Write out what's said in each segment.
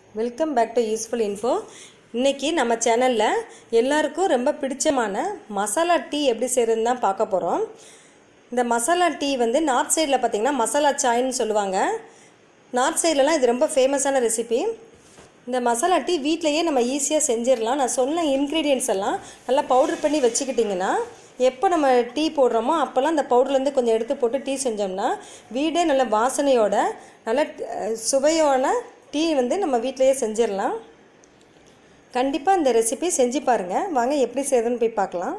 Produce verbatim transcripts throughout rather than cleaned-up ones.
Welcome back to useful info. இன்றைக்கி நம்ம சேனலில் எல்லாருக்கும் ரொம்ப பிடிச்சமான மசாலா டீ எப்படி செய்கிறதுன்னு தான் பார்க்க போகிறோம். இந்த மசாலா டீ வந்து நார்த் சைடில் பார்த்திங்கன்னா மசாலா சாய்ன்னு சொல்லுவாங்க. நார்த் சைட்லலாம் இது ரொம்ப ஃபேமஸான ரெசிபி. இந்த மசாலா டீ வீட்டிலையே நம்ம ஈஸியாக செஞ்சிடலாம். நான் சொன்ன இன்க்ரீடியன்ட்ஸ் எல்லாம் நல்லா பவுடர் பண்ணி வச்சுக்கிட்டிங்கன்னா எப்போ நம்ம டீ போடுறோமோ அப்போல்லாம் அந்த பவுடர்லேருந்து கொஞ்சம் எடுத்து போட்டு டீ செஞ்சோம்னா வீடே நல்ல வாசனையோட நல்ல சுவையான டீ வந்து நம்ம வீட்டிலையே செஞ்சிடலாம். கண்டிப்பாக இந்த ரெசிபி செஞ்சு பாருங்கள். வாங்க எப்படி செய்யுதுன்னு போய் பார்க்கலாம்.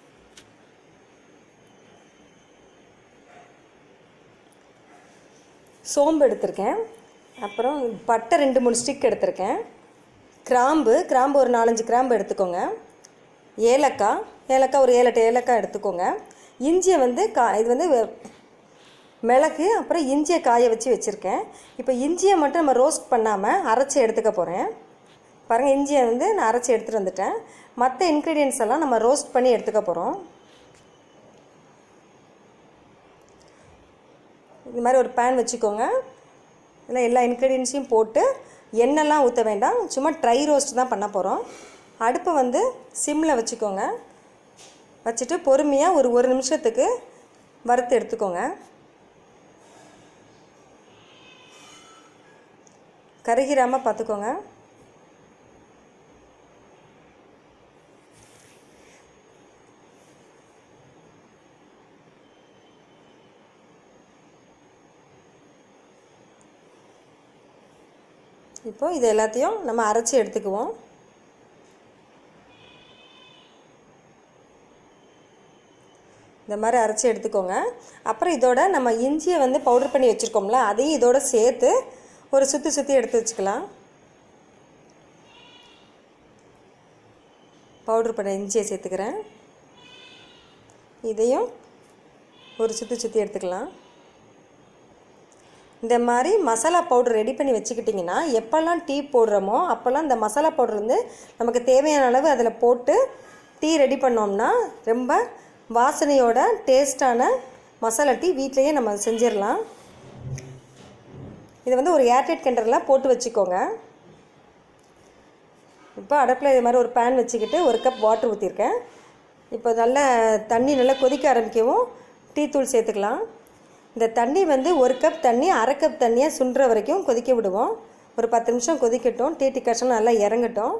சோம்பு எடுத்திருக்கேன், அப்புறம் பட்டை ரெண்டு மூணு ஸ்டிக் எடுத்திருக்கேன், கிராம்பு கிராம்பு ஒரு நாலஞ்சு கிராம்பு எடுத்துக்கோங்க, ஏலக்காய் ஏலக்காய் ஒரு ஏழு எட்டு ஏலக்காய் எடுத்துக்கோங்க, இஞ்சியை வந்து கா இது வந்து மிளகு அப்புறம் இஞ்சியை காய வச்சு வச்சுருக்கேன். இப்போ இஞ்சியை மட்டும் நம்ம ரோஸ்ட் பண்ணாமல் அரைச்சி எடுத்துக்க போகிறேன். பாருங்கள், இஞ்சியை வந்து நான் அரைச்சி எடுத்துகிட்டு வந்துட்டேன். மற்ற இன்க்ரீடியன்ட்ஸ் எல்லாம் நம்ம ரோஸ்ட் பண்ணி எடுத்துக்க போகிறோம். இது மாதிரி ஒரு பேன் வச்சுக்கோங்க. இதில் எல்லா இன்க்ரீடியன்ஸையும் போட்டு எண்ணெய்லாம் ஊற்ற வேண்டாம், சும்மா ட்ரை ரோஸ்ட் தான் பண்ண போகிறோம். அடுப்பை வந்து சிம்மில் வச்சுக்கோங்க. வச்சுட்டு பொறுமையாக ஒரு ஒரு நிமிஷத்துக்கு வறுத்து எடுத்துக்கோங்க. கருகிராமல் பார்த்துக்கோங்க. இப்போ இது எல்லாத்தையும் நம்ம அரைச்சி எடுத்துக்குவோம். இந்த மாதிரி அரைச்சி எடுத்துக்கோங்க. அப்புறம் இதோட நம்ம இஞ்சியை வந்து பவுடர் பண்ணி வச்சுருக்கோம்ல, அதையும் இதோட சேர்த்து ஒரு சுற்றி சுற்றி எடுத்து வச்சுக்கலாம். பவுடர் பண்ண இஞ்சியை சேர்த்துக்கிறேன். இதையும் ஒரு சுற்றி சுற்றி எடுத்துக்கலாம். இந்த மாதிரி மசாலா பவுடர் ரெடி பண்ணி வச்சுக்கிட்டிங்கன்னா எப்போல்லாம் டீ போடுறோமோ அப்போல்லாம் இந்த மசாலா பவுடர் வந்து நமக்கு தேவையான அளவு அதில் போட்டு டீ ரெடி பண்ணோம்னா ரொம்ப வாசனையோட டேஸ்டான மசாலா டீ வீட்டிலையே நம்ம செஞ்சிடலாம். இதை வந்து ஒரு ஏர்டைட் கண்டரில் போட்டு வச்சுக்கோங்க. இப்போ அடுப்பில் இது மாதிரி ஒரு பேன் வச்சுக்கிட்டு ஒரு கப் வாட்டர் ஊற்றிருக்கேன். இப்போ நல்லா தண்ணி நல்லா கொதிக்க ஆரம்பிக்கவும் டீ தூள் சேர்த்துக்கலாம். இந்த தண்ணி வந்து ஒரு கப் தண்ணி அரை கப் தண்ணியாக சுண்டுற வரைக்கும் கொதிக்க விடுவோம். ஒரு பத்து நிமிஷம் கொதிக்கட்டும். டீ டிகாஷன் நல்லா இறங்கட்டும்.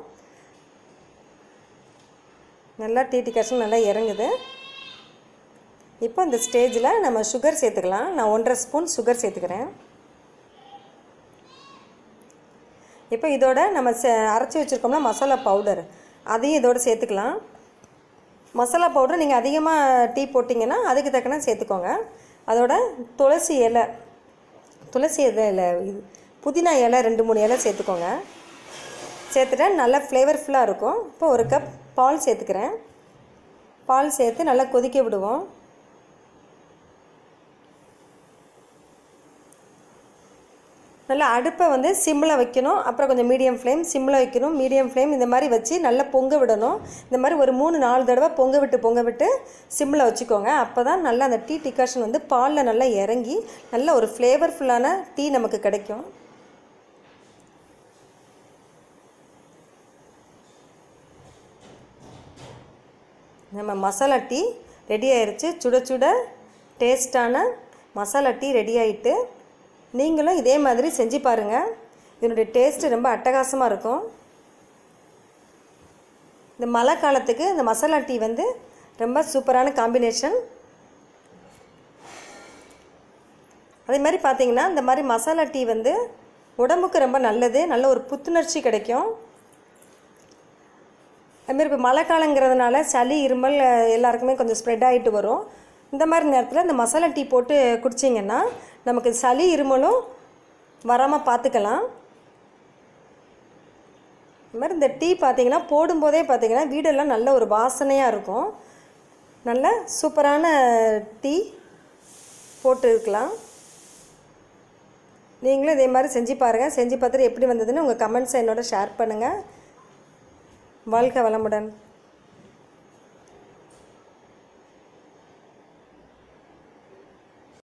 நல்லா டீ டிகாஷன் நல்லா இறங்குது. இப்போ இந்த ஸ்டேஜில் நம்ம சுகர் சேர்த்துக்கலாம். நான் ஒன்றரை ஸ்பூன் சுகர் சேர்த்துக்கிறேன். இப்போ இதோட நம்ம சே அரைச்சி வச்சுருக்கோம்னா மசாலா பவுடர், அதையும் இதோடு சேர்த்துக்கலாம். மசாலா பவுடர் நீங்கள் அதிகமாக டீ போட்டிங்கன்னா அதுக்கு தக்கன சேர்த்துக்கோங்க. அதோட துளசி இலை துளசி இலை இல்லை இது புதினா இலை ரெண்டு மூணு இலை சேர்த்துக்கோங்க. சேர்த்துட்டா நல்லா ஃப்ளேவர்ஃபுல்லாக இருக்கும். இப்போ ஒரு கப் பால் சேர்த்துக்கிறேன். பால் சேர்த்து நல்லா கொதிக்க விடுவோம். நல்லா அடுப்பை வந்து சிம்மில் வைக்கணும். அப்புறம் கொஞ்சம் மீடியம் ஃப்ளேம், சிம்மில் வைக்கணும், மீடியம் ஃப்ளேம், இந்த மாதிரி வச்சு நல்லா பொங்க விடணும். இந்த மாதிரி ஒரு மூணு நாலு தடவை பொங்க விட்டு பொங்க விட்டு சிம்மில் வச்சுக்கோங்க. அப்போ தான் நல்லா அந்த டீ டிகாஷன் வந்து பாலில் நல்லா இறங்கி நல்ல ஒரு ஃப்ளேவர்ஃபுல்லான டீ நமக்கு கிடைக்கும். நம்ம மசாலா டீ ரெடி ஆயிடுச்சு. சுட சுட டேஸ்டான மசாலா டீ ரெடி ஆகிட்டு நீங்களும் இதே மாதிரி செஞ்சு பாருங்கள். இதனுடைய டேஸ்ட்டு ரொம்ப அட்டகாசமாக இருக்கும். இந்த மழை காலத்துக்கு இந்த மசாலா டீ வந்து ரொம்ப சூப்பரான காம்பினேஷன். அதே மாதிரி பார்த்திங்கன்னா இந்த மாதிரி மசாலா டீ வந்து உடம்புக்கு ரொம்ப நல்லது. நல்ல ஒரு புத்துணர்ச்சி கிடைக்கும். அதுமாரி இப்போ மழை காலங்கிறதுனால சளி இருமல் எல்லாருக்குமே கொஞ்சம் ஸ்ப்ரெட் ஆகிட்டு வரும். இந்த மாதிரி நேரத்தில் இந்த மசாலா டீ போட்டு குடிச்சிங்கன்னா நமக்கு சளி இருமலும் வராமல் பார்த்துக்கலாம். இது மாதிரி இந்த டீ பார்த்திங்கன்னா போடும்போதே பார்த்திங்கன்னா வீடெல்லாம் நல்ல ஒரு வாசனையாக இருக்கும். நல்ல சூப்பரான டீ போட்டு இருக்கலாம். நீங்களும் இதே மாதிரி செஞ்சு பாருங்கள். செஞ்சு பார்த்துட்டு எப்படி வந்ததுன்னு உங்கள் கமெண்ட்ஸை என்னோட ஷேர் பண்ணுங்கள். வாழ்க வளமுடன்.